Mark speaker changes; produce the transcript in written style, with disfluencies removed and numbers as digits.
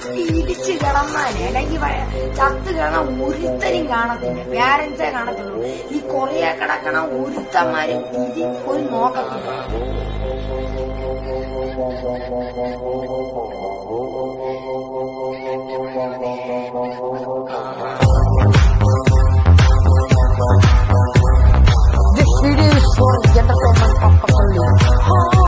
Speaker 1: കുത്തി ഇടിച്ച് കിടന്നാല് അല്ലെങ്കിൽ ചത്ത് കിടന്ന ഒരുത്തരും കാണത്തില്ല, പേരൻസേ കാണത്തുള്ളൂ. ഈ കൊറിയ കിടക്കണ ഒരുത്തന്മാര് തിരി പോയി നോക്കത്തില്ല.